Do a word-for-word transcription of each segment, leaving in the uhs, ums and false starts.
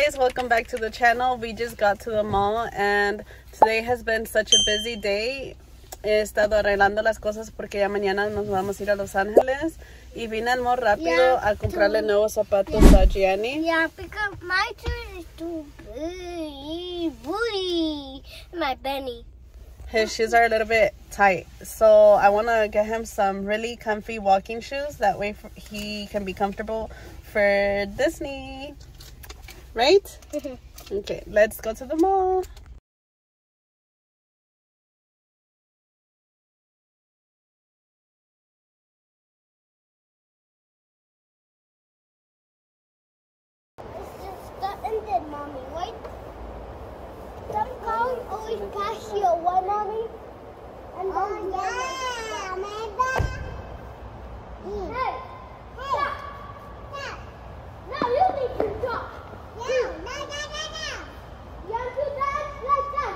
guys, welcome back to the channel. We just got to the mall and today has been such a busy day. He estado arreglando las cosas porque ya mañana nos vamos a ir a Los Ángeles y vine al mall rápido yeah, a comprarle nuevos zapatos yeah. a Gianni. Yeah, because my shoes is too big, booty, my Benny. His shoes are a little bit tight, so I want to get him some really comfy walking shoes. That way he can be comfortable for Disney. Right? Okay, let's go to the mall. It's just gotten dead, Mommy, right? Some cars always pass you, what, Mommy? And oh, yeah, Amanda. Mm. Hey, hey, stop. Stop. No, you need to stop. No, no, no, no, no. You have to dance like that.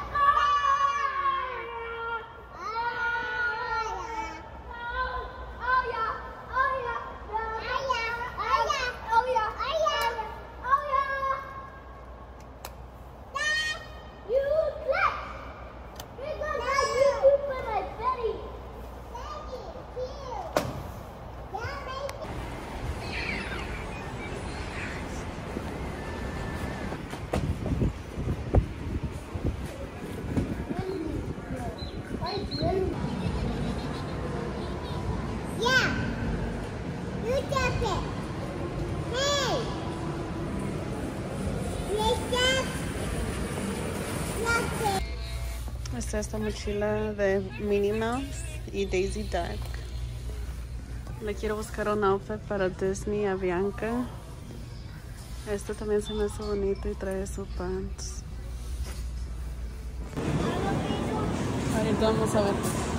Oh, yeah. Oh, yeah. Oh, yeah. Oh, yeah. Oh, yeah. Oh, yeah. Oh, yeah. Dad, you clap. You're going to do you for my Betty. Betty, cute. Yeah, baby. Yeah, you jump it. Hey, Esta es esta mochila de Minnie Mouse y Daisy Duck. Le quiero buscar un outfit para Disney a Bianca. Este también se me hace bonito y trae sus pants. Ahorita vamos a ver.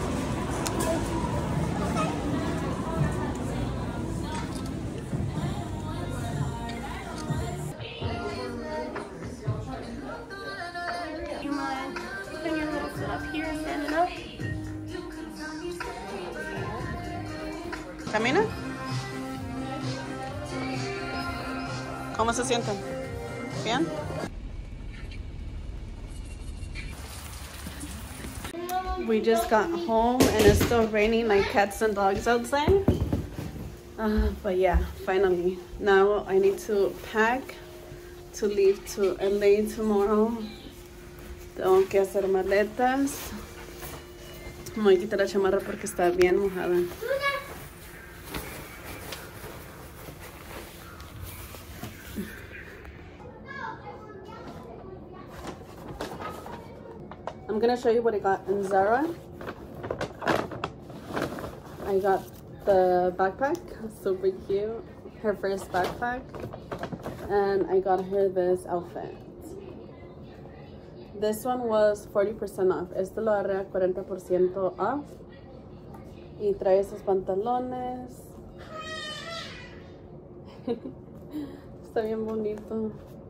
¿Camina? ¿Cómo se sienten? ¿Bien? We just got home and it's still raining like cats and dogs outside. Uh, but yeah, finally. Now I need to pack to leave to L A tomorrow. Tengo que hacer maletas. Me voy a quitar la chamarra porque está bien mojada. I'm gonna show you what I got in Zara. I got the backpack, super cute, her first backpack, and I got her this outfit. This one was forty percent off. Este lo agarré a cuarenta por ciento off. Y trae esos pantalones. Está bien bonito.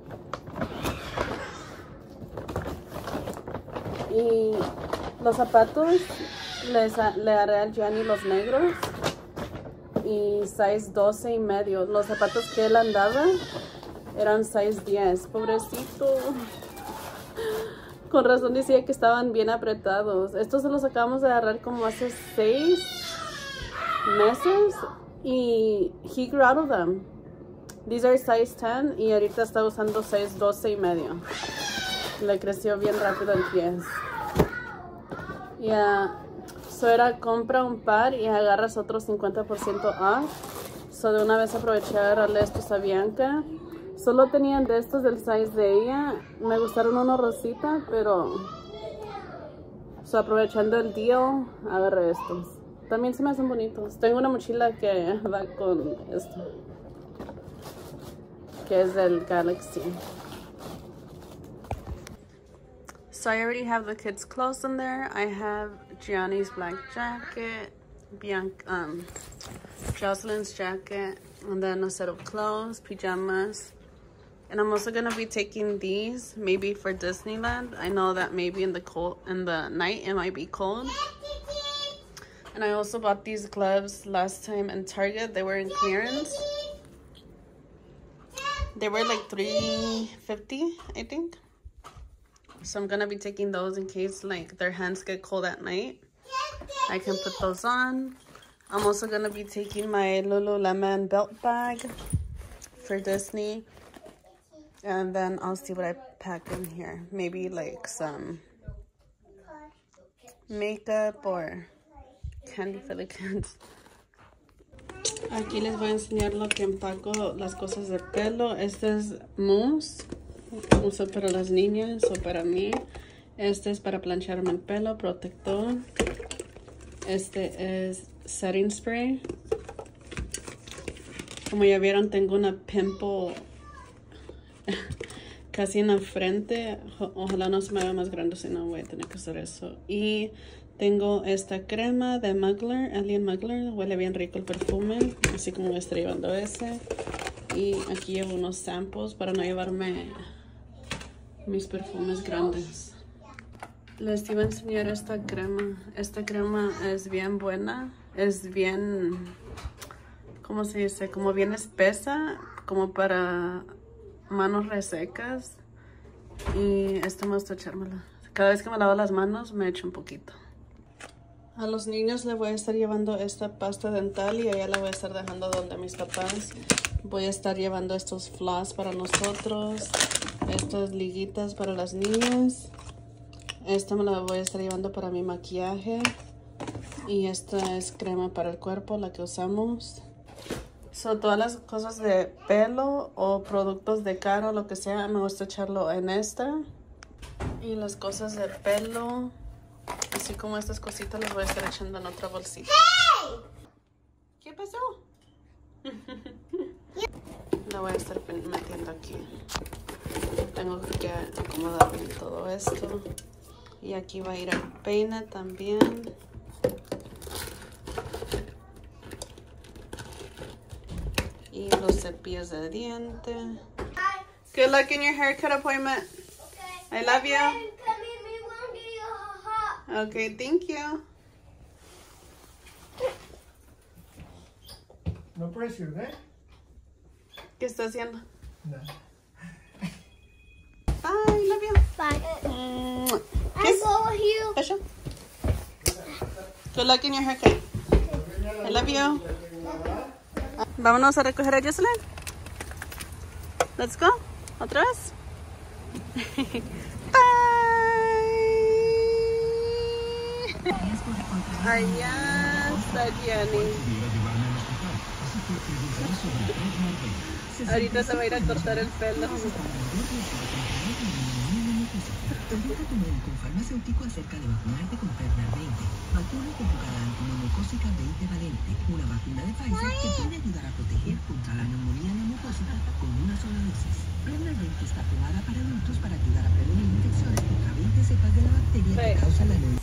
Y los zapatos les, le haré al Gianni los negros y size doce y medio. Los zapatos que él andaba eran size diez. Pobrecito. Con razón decía que estaban bien apretados. Estos se los acabamos de agarrar como hace seis meses y he grew out of them. These are size ten y ahorita está usando size doce y medio. Le creció bien rápido el pie. Ya, yeah. So era compra un par y agarras otro cincuenta por ciento off. So de una vez aproveché a agarrarle estos a Bianca. Solo tenían de estos del size de ella. Me gustaron uno rosita, pero so aprovechando el deal agarré estos. También se me hacen bonitos. Tengo una mochila que va con esto, que es del Galaxy. So I already have the kids' clothes in there. I have Gianni's black jacket, Bianca, um, Jocelyn's jacket, and then a set of clothes, pajamas. And I'm also gonna be taking these maybe for Disneyland. I know that maybe in the cold in the night it might be cold. And I also bought these gloves last time in Target. They were in clearance. They were like three fifty, I think. So I'm gonna be taking those in case like their hands get cold at night. I can put those on. I'm also gonna be taking my Lululemon belt bag for Disney. And then I'll see what I pack in here. Maybe like some makeup or candy for the kids. Aquí les voy a enseñar lo que empaco, las cosas de pelo. Este es mousse, uso para las niñas o para mí. Este es para plancharme el pelo, protector. Este es setting spray. Como ya vieron, tengo una pimple casi en la frente. Ojalá no se me vea más grande, si no voy a tener que hacer eso. Y tengo esta crema de Mugler, Alien Mugler. Huele bien rico el perfume, así como me estoy llevando ese. Y aquí llevo unos samples para no llevarme mis perfumes grandes. Les iba a enseñar esta crema. Esta crema es bien buena. Es bien, ¿cómo se dice? Como bien espesa, como para manos resecas. Y esto me gusta echármela. Cada vez que me lavo las manos me echo un poquito. A los niños les voy a estar llevando esta pasta dental y ella la voy a estar dejando donde mis papás. Voy a estar llevando estos floss para nosotros. Estas liguitas para las niñas. Esta me la voy a estar llevando para mi maquillaje. Y esta es crema para el cuerpo, la que usamos. Son todas las cosas de pelo o productos de cara o lo que sea, me gusta echarlo en esta. Y las cosas de pelo, así como estas cositas, las voy a estar echando en otra bolsita. ¡Hey! ¿Qué pasó? La voy a estar metiendo aquí. Tengo que acomodar bien todo esto. Y aquí va a ir el peine también. Y los cepillos de diente. Good luck in your haircut appointment. Okay. I love you. Come here, me want to get you a hot. Okay, thank you. No pressure, ¿eh? ¿Qué está haciendo? No. Bye, love you. Bye. Mwah. I Kiss. go with you. Beso. Good luck in your haircut. I love you. Vámonos a recoger a Jocelyn. Let's go. ¿Otra vez? Bye. Allá está Jenny. Ahorita se va a ir a cortar el pelo. Consulta a tu médico o farmacéutico acerca de vacunarte con Prevnar veinte, vacuna conjugada antineumocócica veinte valente, una vacuna de Pfizer que puede ayudar a proteger contra la neumonía neumocócica con una sola dosis. Prevnar veinte está aprobada para adultos para ayudar a prevenir infecciones contra veinte cepas de la bacteria que causa la neumonía.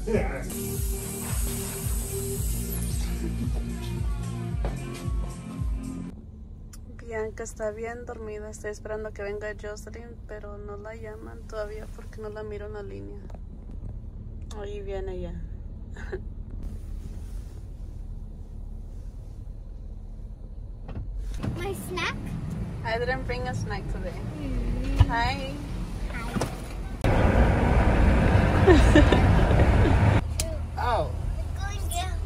Bianca está bien dormida. Estoy esperando que venga Jocelyn, pero no la llaman todavía porque no la miro en la línea. Ahí viene ya. My snack? I didn't bring a snack today. Mm. Hi. Oh. Going down.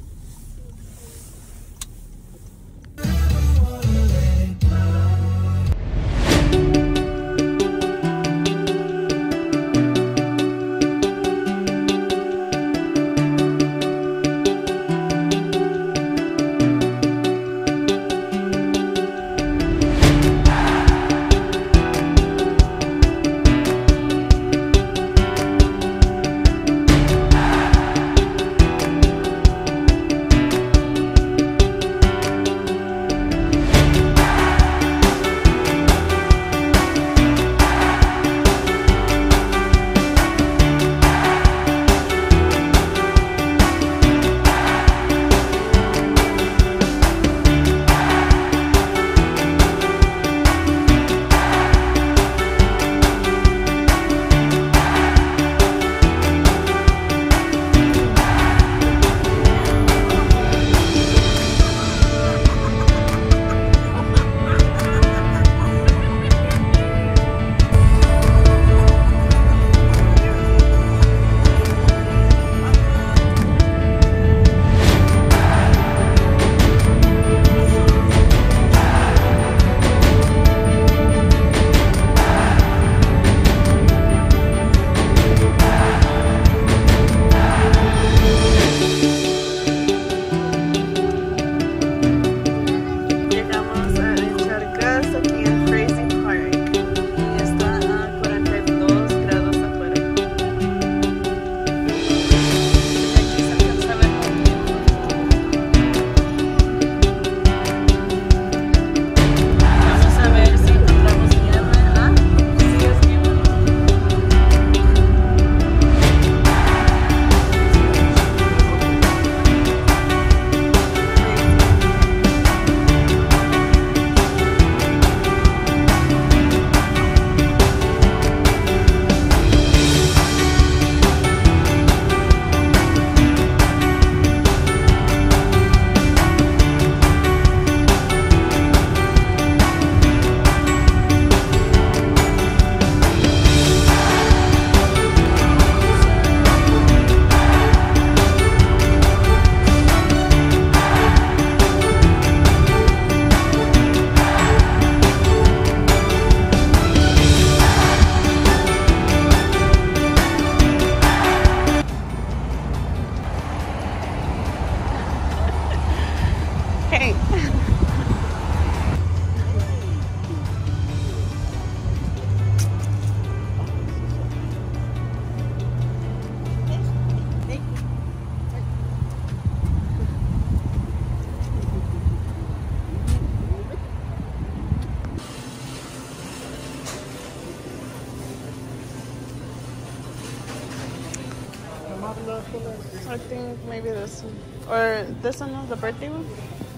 I think maybe this one. Or this one, the birthday one?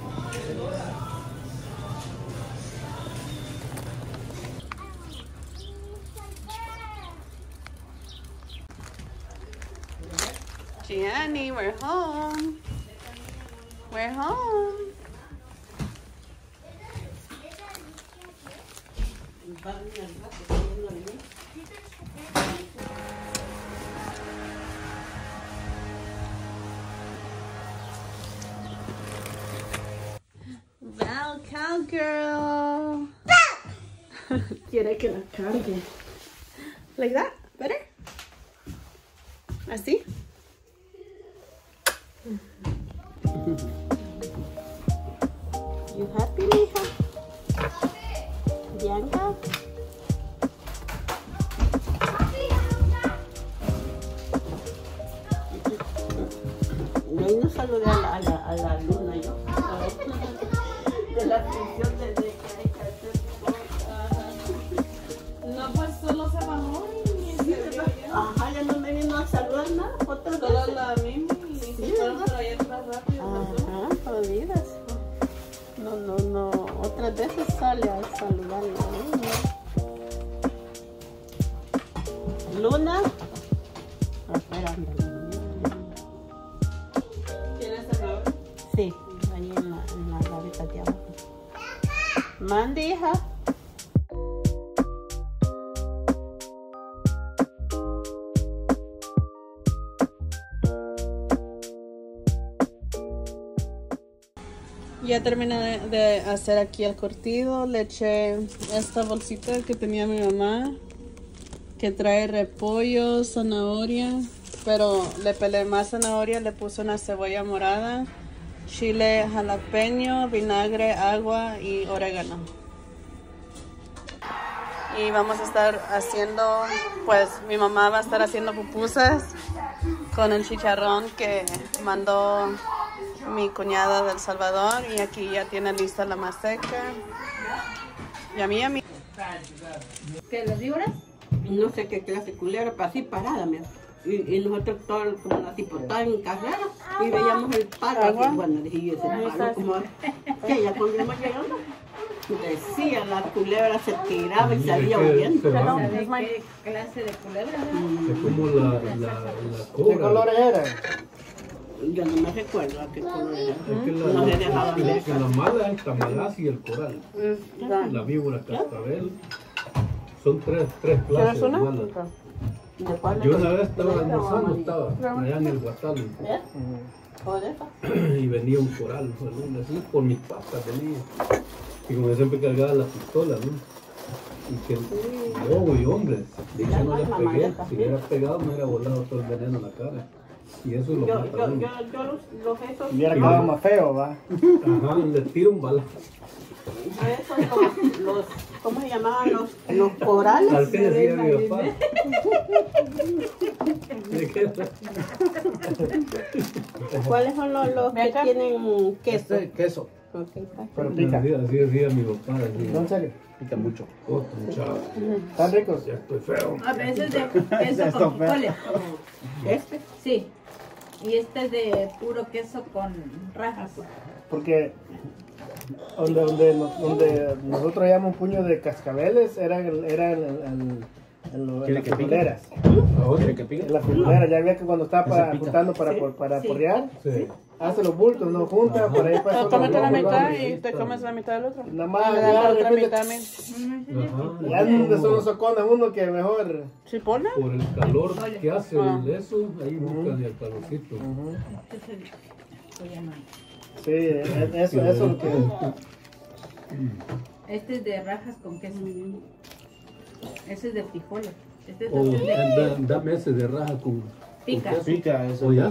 Gianni, we're home. We're home. Val Cowgirl. Quiere que la cargue. Like that? Better? Así? You happy, mija? Bianca? Hoy no saludé a la, a la, a la luna yo. De la función desde que hay que hacer No, pues solo se bajó y se vio ya. Ajá, ya no me vino a saludar nada. Otra vez. muchas veces sale a saludar a Luna. Luna. Ah, espera, ¿Tienes zanahoria? sí, ahí en la, en la gaveta de abajo. Mande, hija. Ya terminé de, de hacer aquí el curtido. Le eché esta bolsita que tenía mi mamá, que trae repollo, zanahoria, pero le pelé más zanahoria, le puse una cebolla morada, chile jalapeño, vinagre, agua y orégano. Y vamos a estar haciendo, pues mi mamá va a estar haciendo pupusas con el chicharrón que mandó mi cuñada del Salvador, y aquí ya tiene lista la maseca. Y a mí, a mí. ¿Qué, las víboras? No sé qué clase de culebra, pero así parada, mira. Y, y nosotros todos como así por toda en carrera y veíamos el paro así. Bueno, dije yo, ese paro como que ya cuando íbamos llegando decía, la culebra se tiraba y salía huyendo. ¿Sabe qué clase de culebra? Es como la, la, la cobra. ¿Qué colores eran? Yo no me recuerdo a qué color era. Es que la, No se dejaban que- ver. que la mala es el tamalás y el coral. La víbora cascabel. Son tres, tres clases ¿Quieres de una? malas. ¿De cuál? Yo una vez estaba almorzando, estaba allá en el Guatalo, ¿O de esa? y venía un coral, ¿no? Así por mis patas venía. Y como yo siempre cargaba la pistola, ¿no? Y que lobo y hombres, de hecho no le pegué, si hubiera pegado me hubiera volado todo el veneno en la cara. Y eso lo Yo, mata a yo, uno. yo, yo los, los esos, Hubiera quedado más feo, ¿va? Ajá, le tiro un balazo. esos los, los, ¿cómo se llamaban? Los, los corales. Al fin decía mi papá. ¿De qué? ¿Cuáles son los, los que tienen queso? Este queso. Ok, está. Pero pica. Así, así decía mi papá. Así. No, en serio. Pica mucho. Oh, muchacho, ¿Están ricos? ya estoy feo. A veces de queso Esto con fue. frijoles. Este. Sí. Y este es de puro queso con rajas. Porque donde, donde, nos- donde nosotros llevamos un puño de cascabeles eran en, era en, en- en- en lo- en ¿Quiere las que pique? frijoleras. ¿Quiere que pique? En las frijoleras, ya había que cuando estaba Ese para, pica. juntando para, por- para Sí. porrear, Sí. hace los bultos, no junta, Ajá. por ahí pues, No, solo tómate la lo- mitad lo- y te comes la mitad del otro. Nada más, Me da ya la de otra repente- mitad a mí. Ajá. Ya donde son los socones, uno que mejor. ¿Chipola? Por el calor que hace Ah. el eso, ahí buscan el calorcito. Sí, e- eso, eso es lo que. Este es de rajas con queso. Este es de frijoles. Este es O de... da- dame ese de raja con. Pica. con queso. Pica eso. ¿O ya?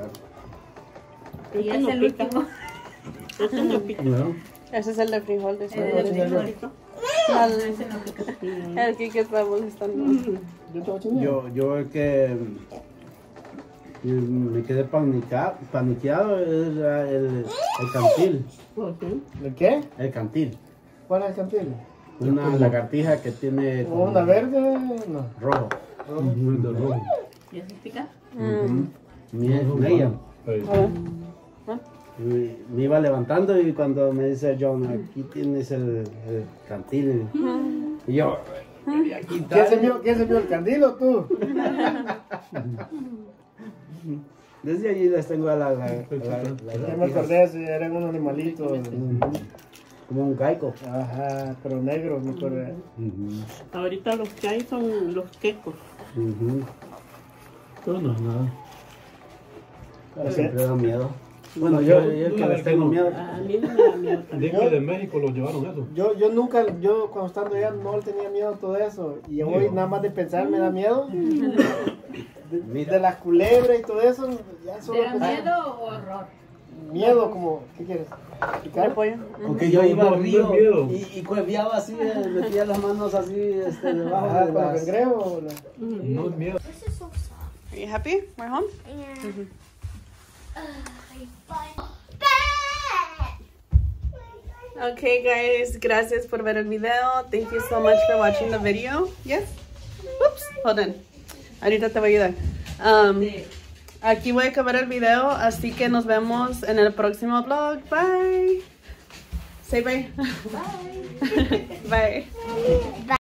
Y es el último. Este no pica. No. Ese es el de frijol de Es de frijol. Al- Ese no pica. El que está molestando. Yo te voy a chingar. Yo, yo el que mm, me quedé panica, paniqueado era el, el cantil. ¿El qué? El cantil. ¿Cuál es el cantil? Una lagartija que tiene como ¿Una verde? No. rojo. Muy de rojo. ¿Y ese pica? Me, me, ella, Ahí. me, me iba levantando y cuando me dice John, aquí tienes el, el cantil. Y yo, ¿Quién se vio, quién se vio el candil o tú? desde allí les tengo a la, la, la, la Ya me lagartija. acordé, sí, eran unos animalitos. Como un caico. Ajá, pero negros, me acordé. Ujú, Ahorita los que hay son los quecos. ujú. Pero no es nada. Pero siempre da miedo. Bueno, yo, yo el que les tengo miedo. A mí no me da miedo. De que de México lo llevaron eso. Yo, yo nunca, yo cuando estando allá no le tenía miedo a todo eso. Y hoy nada más de pensar me da miedo. De, de las culebras y todo eso, ya solo ¿Te da pensar. miedo o horror? Miedo como, ¿qué quieres? ¿Picar? Repollo. Porque yo iba No, al no, río no es miedo. y, y cueviaba así, eh, metía las manos así este, debajo Ajá, de con el las... cangrejo. o la- No es miedo. This is so soft. Are you happy? We're home? Yeah. Okay, guys, gracias por ver el video. Thank you so much for watching the video. Yes? Oops, hold on. Ahorita te voy a ayudar. Um, aquí voy a acabar el video, así que nos vemos en el próximo vlog. Bye. Say bye. Bye. Bye. Bye.